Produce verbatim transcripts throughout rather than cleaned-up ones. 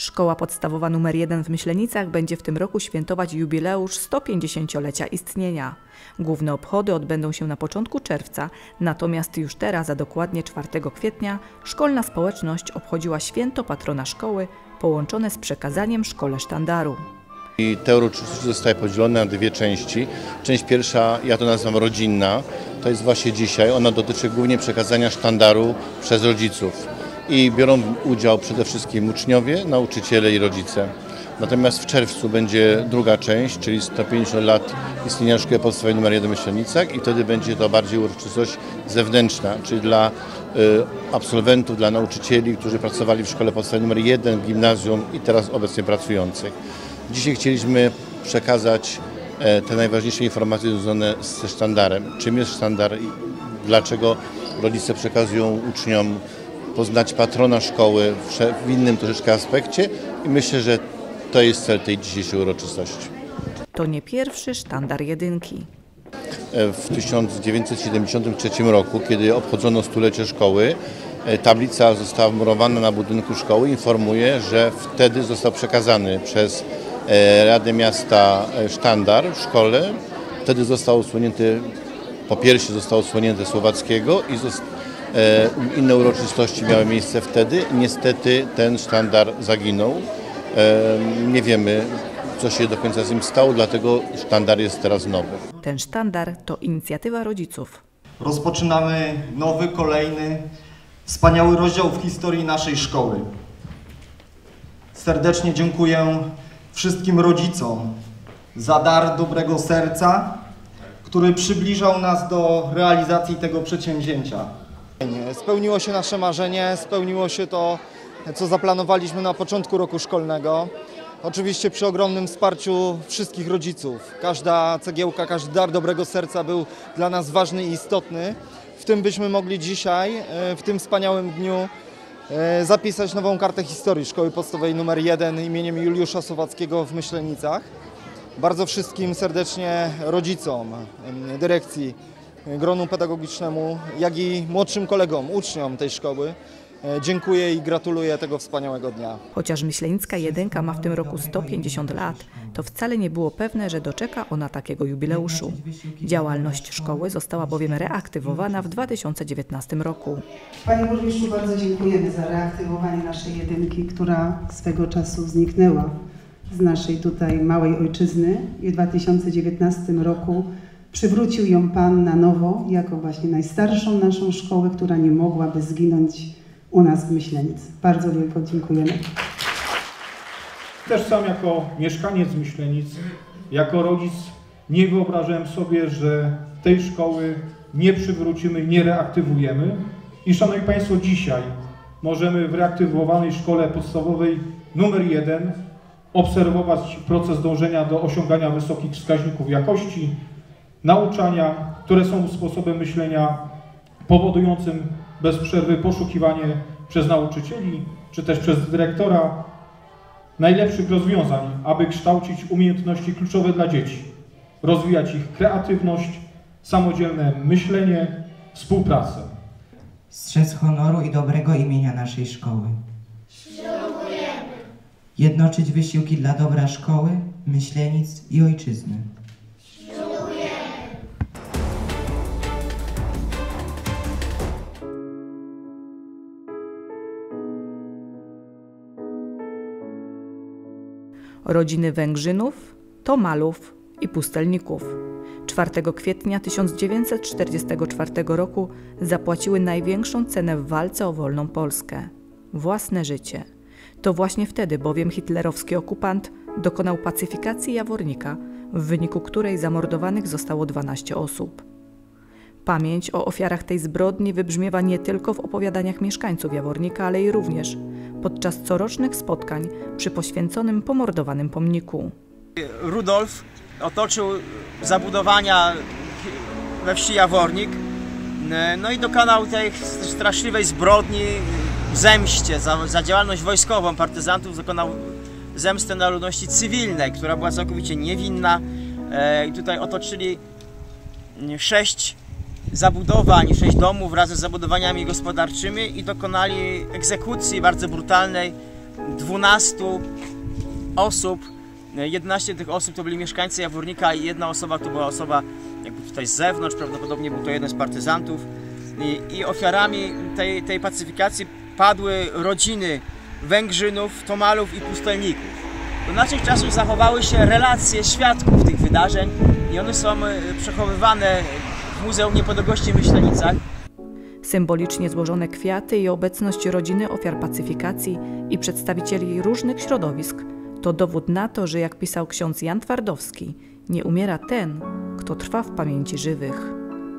Szkoła podstawowa numer jeden w Myślenicach będzie w tym roku świętować jubileusz sto pięćdziesięciolecia istnienia. Główne obchody odbędą się na początku czerwca, natomiast już teraz, a dokładnie czwartego kwietnia, szkolna społeczność obchodziła święto patrona szkoły połączone z przekazaniem szkole sztandaru. I te uroczystości zostały podzielone na dwie części. Część pierwsza, ja to nazywam rodzinna, to jest właśnie dzisiaj. Ona dotyczy głównie przekazania sztandaru przez rodziców. I biorą udział przede wszystkim uczniowie, nauczyciele i rodzice. Natomiast w czerwcu będzie druga część, czyli sto pięćdziesiąt lat istnienia Szkoły Podstawowej numer jeden w Myślenicach i wtedy będzie to bardziej uroczystość zewnętrzna, czyli dla y, absolwentów, dla nauczycieli, którzy pracowali w Szkole Podstawowej numer jeden w gimnazjum i teraz obecnie pracujących. Dzisiaj chcieliśmy przekazać e, te najważniejsze informacje związane ze sztandarem. Czym jest sztandar i dlaczego rodzice przekazują uczniom, poznać patrona szkoły w innym troszeczkę aspekcie i myślę, że to jest cel tej dzisiejszej uroczystości. To nie pierwszy sztandar jedynki. W tysiąc dziewięćset siedemdziesiątym trzecim roku, kiedy obchodzono stulecie szkoły, tablica została wmurowana na budynku szkoły, informuje, że wtedy został przekazany przez Radę Miasta sztandar w szkole. Wtedy został odsłonięty, po piersi został odsłonięty Słowackiego i inne uroczystości miały miejsce wtedy. Niestety ten sztandar zaginął. Nie wiemy, co się do końca z nim stało, dlatego sztandar jest teraz nowy. Ten sztandar to inicjatywa rodziców. Rozpoczynamy nowy, kolejny, wspaniały rozdział w historii naszej szkoły. Serdecznie dziękuję wszystkim rodzicom za dar dobrego serca, który przybliżał nas do realizacji tego przedsięwzięcia. Spełniło się nasze marzenie, spełniło się to, co zaplanowaliśmy na początku roku szkolnego. Oczywiście przy ogromnym wsparciu wszystkich rodziców. Każda cegiełka, każdy dar dobrego serca był dla nas ważny i istotny. W tym byśmy mogli dzisiaj, w tym wspaniałym dniu, zapisać nową kartę historii Szkoły Podstawowej numer jeden imieniem Juliusza Słowackiego w Myślenicach. Bardzo wszystkim serdecznie rodzicom, dyrekcji, gronu pedagogicznemu, jak i młodszym kolegom, uczniom tej szkoły dziękuję i gratuluję tego wspaniałego dnia. Chociaż Myślenicka jedynka ma w tym roku sto pięćdziesiąt lat, to wcale nie było pewne, że doczeka ona takiego jubileuszu. Działalność szkoły została bowiem reaktywowana w dwa tysiące dziewiętnastym roku. Panie burmistrzu, bardzo dziękujemy za reaktywowanie naszej jedynki, która swego czasu zniknęła z naszej tutaj małej ojczyzny i w dwa tysiące dziewiętnastym roku przywrócił ją Pan na nowo jako właśnie najstarszą naszą szkołę, która nie mogłaby zginąć u nas w Myślenicy. Bardzo wielko dziękujemy. Też sam jako mieszkaniec Myślenic, jako rodzic nie wyobrażałem sobie, że tej szkoły nie przywrócimy, nie reaktywujemy. I szanowni Państwo, dzisiaj możemy w reaktywowanej szkole podstawowej numer jeden obserwować proces dążenia do osiągania wysokich wskaźników jakości nauczania, które są sposobem myślenia powodującym bez przerwy poszukiwanie przez nauczycieli, czy też przez dyrektora najlepszych rozwiązań, aby kształcić umiejętności kluczowe dla dzieci, rozwijać ich kreatywność, samodzielne myślenie, współpracę. Strzec honoru i dobrego imienia naszej szkoły. Ślubujemy. Jednoczyć wysiłki dla dobra szkoły, Myślenic i ojczyzny. Rodziny Węgrzynów, Tomalów i Pustelników czwartego kwietnia tysiąc dziewięćset czterdziestego czwartego roku zapłaciły największą cenę w walce o wolną Polskę – własne życie. To właśnie wtedy bowiem hitlerowski okupant dokonał pacyfikacji Jawornika, w wyniku której zamordowanych zostało dwanaście osób. Pamięć o ofiarach tej zbrodni wybrzmiewa nie tylko w opowiadaniach mieszkańców Jawornika, ale i również podczas corocznych spotkań przy poświęconym pomordowanym pomniku. Rudolf otoczył zabudowania we wsi Jawornik, no i dokonał tej straszliwej zbrodni w zemście za, za działalność wojskową partyzantów, dokonał zemsty na ludności cywilnej, która była całkowicie niewinna. I tutaj otoczyli sześć zabudowań, sześć domów wraz z zabudowaniami gospodarczymi i dokonali egzekucji bardzo brutalnej dwunastu osób. jedenaście tych osób to byli mieszkańcy Jawornika i jedna osoba to była osoba jakby tutaj z zewnątrz, prawdopodobnie był to jeden z partyzantów. I, i ofiarami tej, tej pacyfikacji padły rodziny Węgrzynów, Tomalów i Pustelników. Do naszych czasów zachowały się relacje świadków tych wydarzeń i one są przechowywane w Muzeum Niepodległości w Myślenicach. Symbolicznie złożone kwiaty i obecność rodziny ofiar pacyfikacji i przedstawicieli różnych środowisk to dowód na to, że jak pisał ksiądz Jan Twardowski, nie umiera ten, kto trwa w pamięci żywych.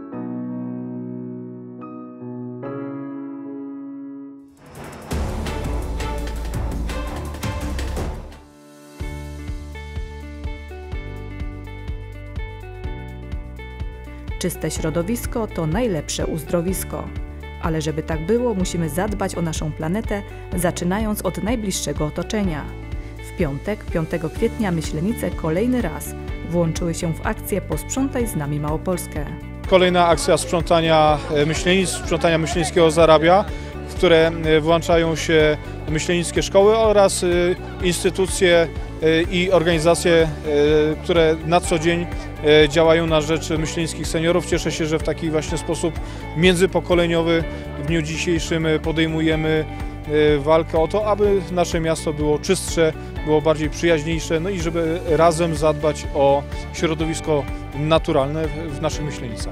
Czyste środowisko to najlepsze uzdrowisko. Ale żeby tak było, musimy zadbać o naszą planetę, zaczynając od najbliższego otoczenia. W piątek, piątego kwietnia, Myślenice kolejny raz włączyły się w akcję Posprzątaj z nami Małopolskę. Kolejna akcja sprzątania Myślenic, sprzątania myślenickiego zarabia, w które włączają się myślenickie szkoły oraz instytucje i organizacje, które na co dzień działają na rzecz myślenickich seniorów. Cieszę się, że w taki właśnie sposób międzypokoleniowy w dniu dzisiejszym podejmujemy walkę o to, aby nasze miasto było czystsze, było bardziej przyjaźniejsze, no i żeby razem zadbać o środowisko naturalne w naszych Myślenicach.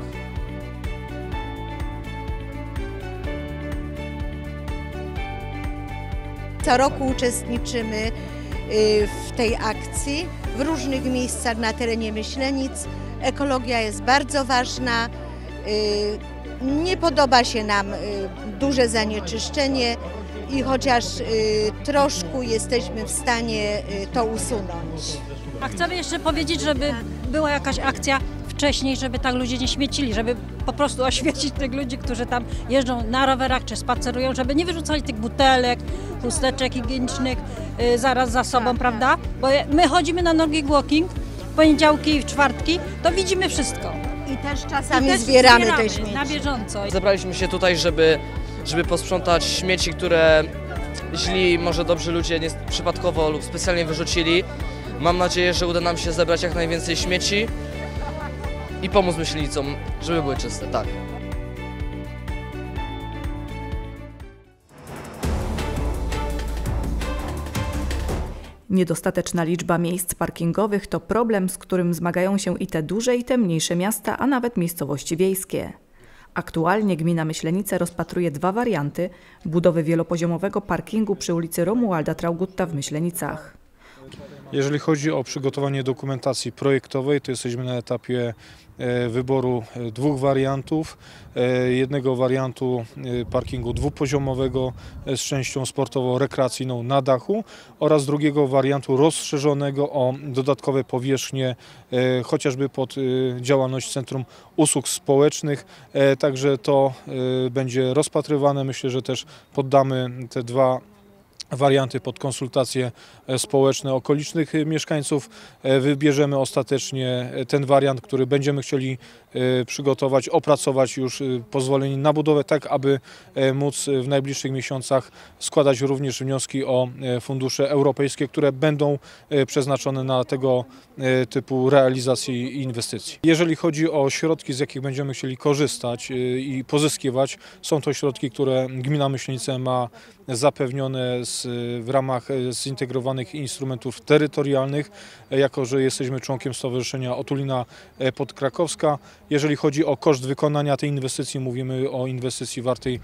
Co roku uczestniczymy w tej akcji w różnych miejscach na terenie Myślenic. Ekologia jest bardzo ważna. Nie podoba się nam duże zanieczyszczenie i chociaż troszkę jesteśmy w stanie to usunąć. A chcemy jeszcze powiedzieć, żeby była jakaś akcja wcześniej, żeby tak ludzie nie śmiecili, żeby po prostu oświecić tych ludzi, którzy tam jeżdżą na rowerach czy spacerują, żeby nie wyrzucali tych butelek, chusteczek higienicznych yy, zaraz za sobą, tak, prawda? Bo my chodzimy na Nordic Walking w poniedziałki i w czwartki, to widzimy wszystko. I też czasami I też zbieramy, zbieramy te śmieci. na bieżąco. Zebraliśmy się tutaj, żeby, żeby posprzątać śmieci, które źli, może dobrzy ludzie nie, przypadkowo lub specjalnie wyrzucili. Mam nadzieję, że uda nam się zebrać jak najwięcej śmieci i pomóc Myślenicom, żeby były czyste, tak. Niedostateczna liczba miejsc parkingowych to problem, z którym zmagają się i te duże, i te mniejsze miasta, a nawet miejscowości wiejskie. Aktualnie gmina Myślenice rozpatruje dwa warianty budowy wielopoziomowego parkingu przy ulicy Romualda Traugutta w Myślenicach. Jeżeli chodzi o przygotowanie dokumentacji projektowej, to jesteśmy na etapie wyboru dwóch wariantów. Jednego wariantu parkingu dwupoziomowego z częścią sportowo-rekreacyjną na dachu oraz drugiego wariantu rozszerzonego o dodatkowe powierzchnie, chociażby pod działalność Centrum Usług Społecznych. Także to będzie rozpatrywane. Myślę, że też poddamy te dwa warianty pod konsultacje społeczne okolicznych mieszkańców. Wybierzemy ostatecznie ten wariant, który będziemy chcieli przygotować, opracować już pozwolenie na budowę, tak aby móc w najbliższych miesiącach składać również wnioski o fundusze europejskie, które będą przeznaczone na tego typu realizacje i inwestycji. Jeżeli chodzi o środki, z jakich będziemy chcieli korzystać i pozyskiwać, są to środki, które gmina Myślenice ma zapewnione z, w ramach zintegrowanych instrumentów terytorialnych, jako że jesteśmy członkiem Stowarzyszenia Otulina Podkrakowska. Jeżeli chodzi o koszt wykonania tej inwestycji, mówimy o inwestycji wartej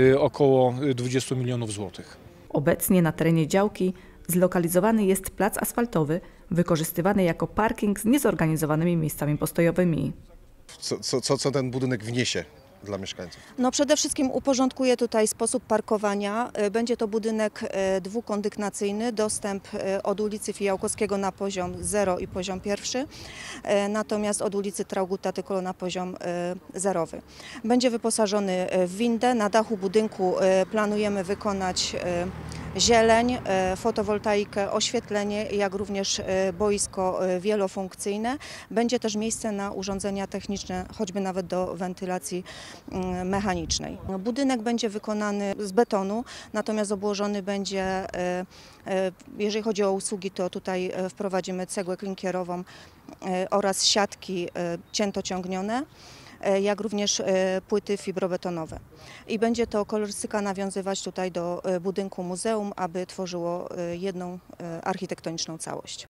około dwudziestu milionów złotych. Obecnie na terenie działki zlokalizowany jest plac asfaltowy, wykorzystywany jako parking z niezorganizowanymi miejscami postojowymi. Co, co, co, co ten budynek wniesie dla mieszkańców? No przede wszystkim uporządkuje tutaj sposób parkowania. Będzie to budynek dwukondygnacyjny, dostęp od ulicy Fijałkowskiego na poziom zero i poziom pierwszy, natomiast od ulicy Traugutta tylko na poziom zerowy. Będzie wyposażony w windę. Na dachu budynku planujemy wykonać zieleń, fotowoltaikę, oświetlenie, jak również boisko wielofunkcyjne. Będzie też miejsce na urządzenia techniczne, choćby nawet do wentylacji mechanicznej. Budynek będzie wykonany z betonu, natomiast obłożony będzie, jeżeli chodzi o usługi, to tutaj wprowadzimy cegłę klinkierową oraz siatki ciętociągnione, jak również płyty fibrobetonowe. I będzie to kolorystyka nawiązywać tutaj do budynku muzeum, aby tworzyło jedną architektoniczną całość.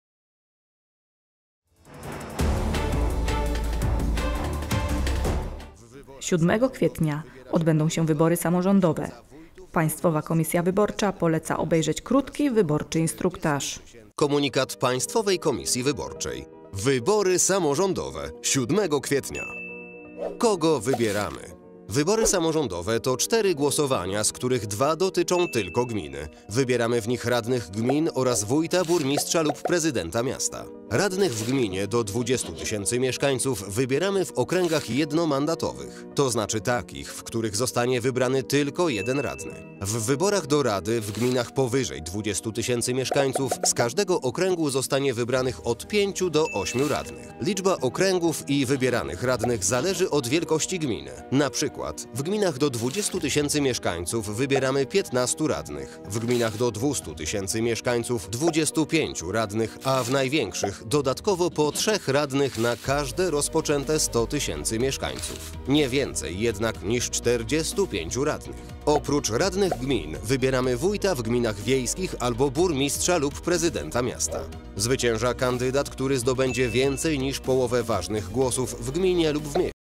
siódmego kwietnia odbędą się wybory samorządowe. Państwowa Komisja Wyborcza poleca obejrzeć krótki wyborczy instruktaż. Komunikat Państwowej Komisji Wyborczej. Wybory samorządowe siódmego kwietnia. Kogo wybieramy? Wybory samorządowe to cztery głosowania, z których dwa dotyczą tylko gminy. Wybieramy w nich radnych gmin oraz wójta, burmistrza lub prezydenta miasta. Radnych w gminie do dwudziestu tysięcy mieszkańców wybieramy w okręgach jednomandatowych, to znaczy takich, w których zostanie wybrany tylko jeden radny. W wyborach do rady w gminach powyżej dwudziestu tysięcy mieszkańców z każdego okręgu zostanie wybranych od pięciu do ośmiu radnych. Liczba okręgów i wybieranych radnych zależy od wielkości gminy. Na przykład w gminach do dwudziestu tysięcy mieszkańców wybieramy piętnastu radnych, w gminach do dwustu tysięcy mieszkańców dwudziestu pięciu radnych, a w największych dodatkowo po trzech radnych na każde rozpoczęte sto tysięcy mieszkańców. Nie więcej jednak niż czterdziestu pięciu radnych. Oprócz radnych gmin wybieramy wójta w gminach wiejskich albo burmistrza lub prezydenta miasta. Zwycięża kandydat, który zdobędzie więcej niż połowę ważnych głosów w gminie lub w mieście.